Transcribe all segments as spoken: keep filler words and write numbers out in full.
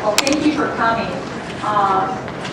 Well, thank you for coming. Um,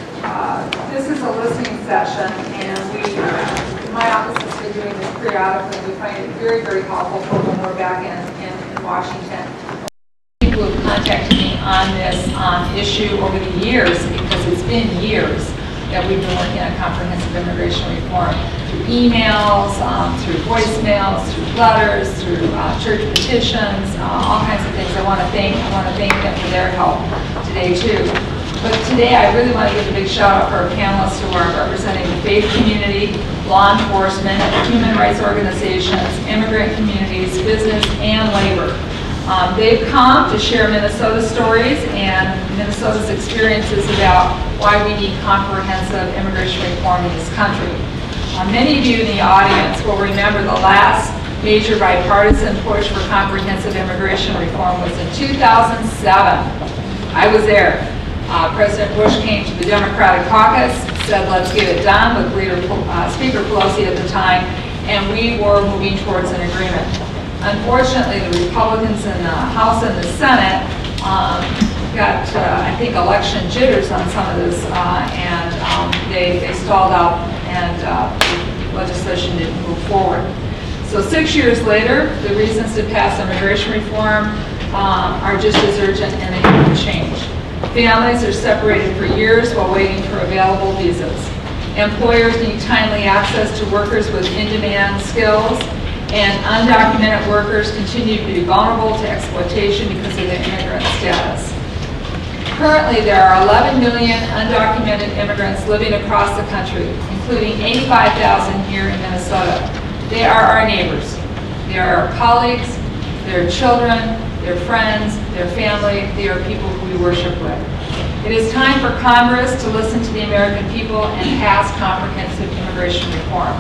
uh, this is a listening session, and we, uh, my office has been doing this periodically. We find it very, very helpful for when we're back in, in, in Washington. People have contacted me on this um, issue over the years, because it's been years that we've been working on comprehensive immigration reform, through emails, um, through voicemails, through letters, through uh, church petitions, uh, all kinds of things. I want to thank I want to thank them for their help today too. But today I really want to give a big shout out for our panelists who are representing the faith community, law enforcement, human rights organizations, immigrant communities, business, and labor. Um, they've come to share Minnesota stories and Minnesota's experiences about why we need comprehensive immigration reform in this country. Uh, many of you in the audience will remember the last major bipartisan push for comprehensive immigration reform was in two thousand seven. I was there. Uh, President Bush came to the Democratic caucus, said let's get it done with Leader, uh, Speaker Pelosi at the time, and we were moving towards an agreement. Unfortunately, the Republicans in the House and the Senate um, got, uh, I think, election jitters on some of this, uh, and um, they, they stalled out, and uh, the legislation didn't move forward. So six years later, the reasons to pass immigration reform um, are just as urgent, and they haven't changed. Families are separated for years while waiting for available visas. Employers need timely access to workers with in-demand skills, and undocumented workers continue to be vulnerable to exploitation because of their immigrant status. Currently, there are eleven million undocumented immigrants living across the country, including eighty-five thousand here in Minnesota. They are our neighbors. They are our colleagues, their children, their friends, their family. They are people who we worship with. It is time for Congress to listen to the American people and pass comprehensive immigration reform.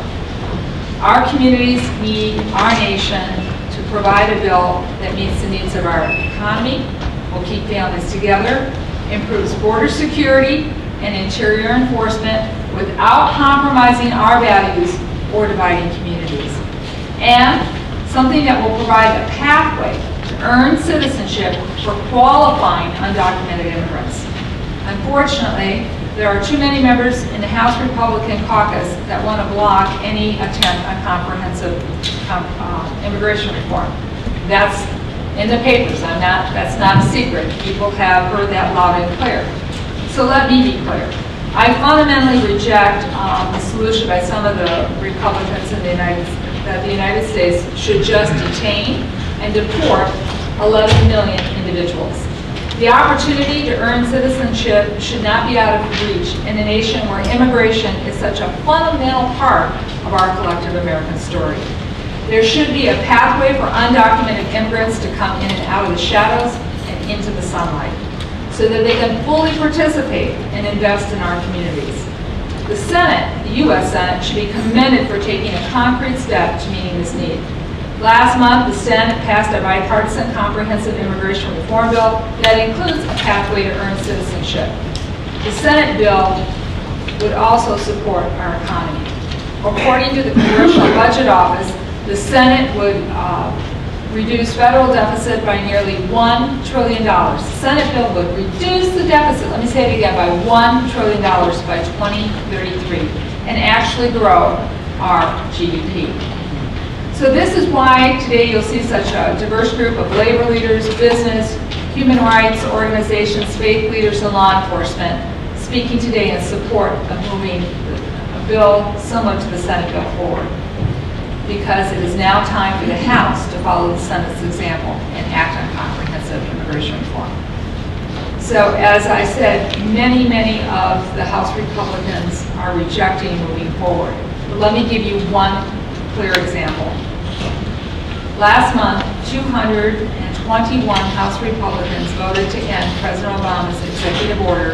Our communities need our nation to provide a bill that meets the needs of our economy, will keep families together, improves border security and interior enforcement without compromising our values or dividing communities, and something that will provide a pathway to earn citizenship for qualifying undocumented immigrants. Unfortunately, there are too many members in the House Republican caucus that want to block any attempt at comprehensive um, uh, immigration reform. That's in the papers. I'm not, that's not a secret. People have heard that loud and clear. So let me be clear. I fundamentally reject um, the solution by some of the Republicans in the United that the United States should just detain and deport eleven million individuals. The opportunity to earn citizenship should not be out of reach in a nation where immigration is such a fundamental part of our collective American story. There should be a pathway for undocumented immigrants to come in and out of the shadows and into the sunlight, so that they can fully participate and invest in our communities. The Senate, the U S Senate, should be commended for taking a concrete step to meeting this need. Last month, the Senate passed a bipartisan comprehensive immigration reform bill that includes a pathway to earn citizenship. The Senate bill would also support our economy. According to the Congressional Budget Office, the Senate would uh, reduce federal deficit by nearly one trillion dollars. The Senate bill would reduce the deficit, let me say it again, by one trillion dollars by twenty thirty-three, and actually grow our G D P. So this is why today you'll see such a diverse group of labor leaders, business, human rights organizations, faith leaders, and law enforcement speaking today in support of moving a bill similar to the Senate bill forward. Because it is now time for the House to follow the Senate's example and act on comprehensive immigration reform. So as I said, many, many of the House Republicans are rejecting moving forward. But let me give you one clear example. Last month, two hundred twenty-one House Republicans voted to end President Obama's executive order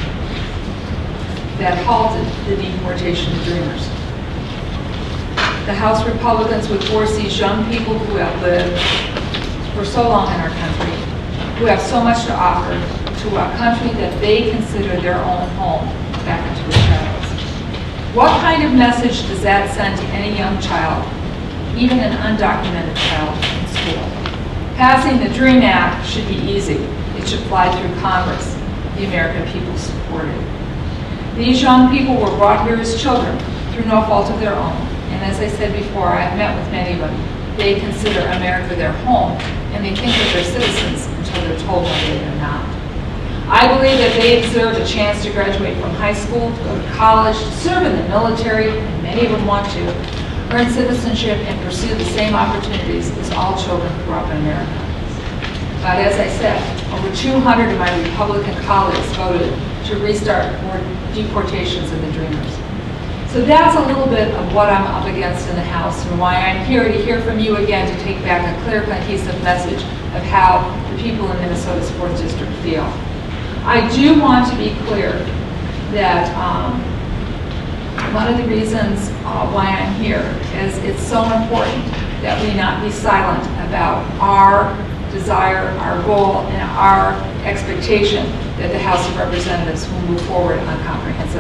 that halted the deportation of Dreamers. The House Republicans would force these young people who have lived for so long in our country, who have so much to offer, to a country that they consider their own home, back into the shadows. What kind of message does that send to any young child, even an undocumented child in school? Passing the DREAM Act should be easy. It should fly through Congress. the American people supported. These young people were brought here as children through no fault of their own. And as I said before, I've met with many of them. They consider America their home, and they think that they're citizens until they're told one day they're not. I believe that they deserve a chance to graduate from high school, to go to college, to serve in the military, and many of them want to, earn citizenship and pursue the same opportunities as all children who grew up in America. But as I said, over two hundred of my Republican colleagues voted to restart more deportations of the Dreamers. So that's a little bit of what I'm up against in the House and why I'm here to hear from you again to take back a clear, cohesive message of how the people in Minnesota's fourth District feel. I do want to be clear that um, one of the reasons uh, why I'm here is it's so important that we not be silent about our desire, our goal, and our expectation that the House of Representatives will move forward on comprehensive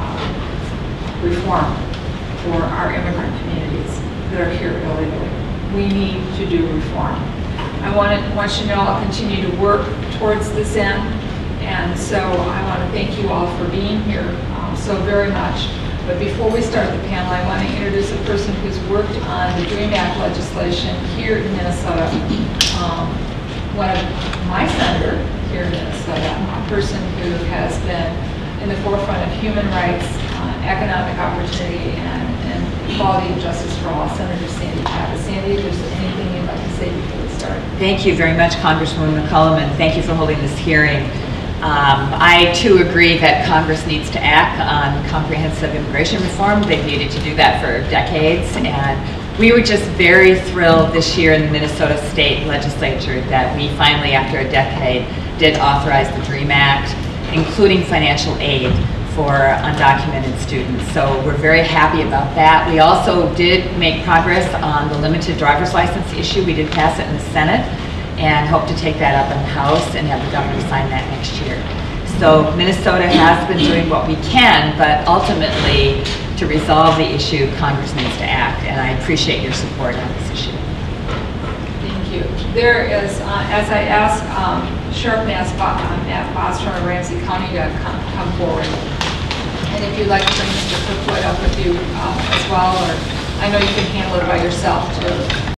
uh, reform for our immigrant communities that are here illegally. We need to do reform. I want, to, want you to know I'll continue to work towards this end, and so I want to thank you all for being here um, so very much. But before we start the panel, I want to introduce a person who's worked on the DREAM Act legislation here in Minnesota. Um, one of my senator here in Minnesota, a person who has been in the forefront of human rights, uh, economic opportunity, and, and equality and justice for all, Senator Sandy Pappas. Sandy, if there's anything you'd like to say before we start. Thank you very much, Congresswoman McCollum, and thank you for holding this hearing. Um, I too agree that Congress needs to act on comprehensive immigration reform. They've needed to do that for decades, and we were just very thrilled this year in the Minnesota State Legislature that we finally, after a decade, did authorize the DREAM Act, including financial aid for undocumented students. So we're very happy about that. We also did make progress on the limited driver's license issue. We did pass it in the Senate, and hope to take that up in the House and have the governor sign that next year. So Minnesota has been doing what we can, but ultimately, to resolve the issue, Congress needs to act, and I appreciate your support on this issue. Thank you. There is, uh, as I asked um, Sheriff Matt Bostrom of Ramsey County to come, come forward, and if you'd like to bring Mister Kirkwood up with you um, as well, or I know you can handle it by yourself too.